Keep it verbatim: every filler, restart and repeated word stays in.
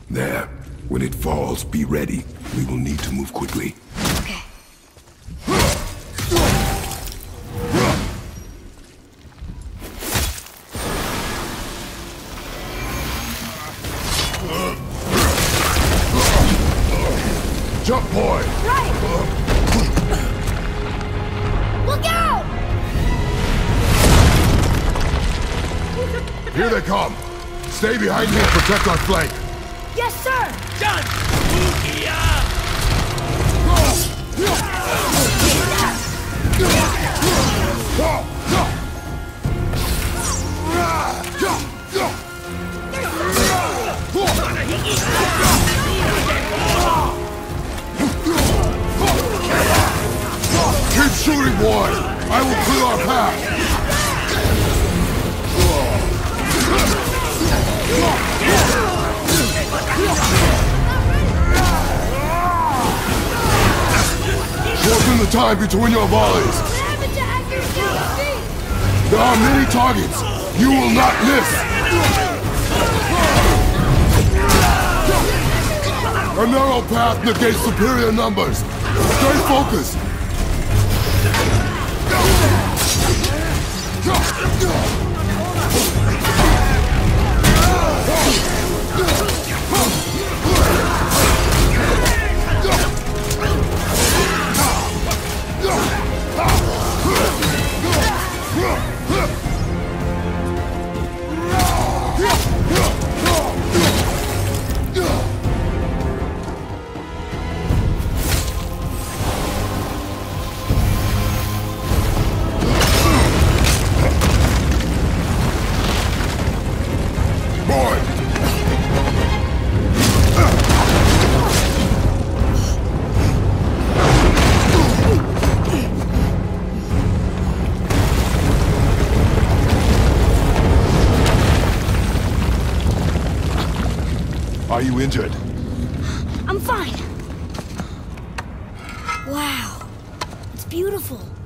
There. When it falls, be ready. We will need to move quickly. Okay. Jump point! Right! Look out! Here they come! Stay behind me and protect our flank! Yes, sir! Done! Boogia! Keep shooting, boy! I will clear our path! Shorten the time between your volleys! What happened to accuracy? There are many targets! You will not miss! A narrow path negates superior numbers! Stay focused! Are you injured? I'm fine. Wow. It's beautiful.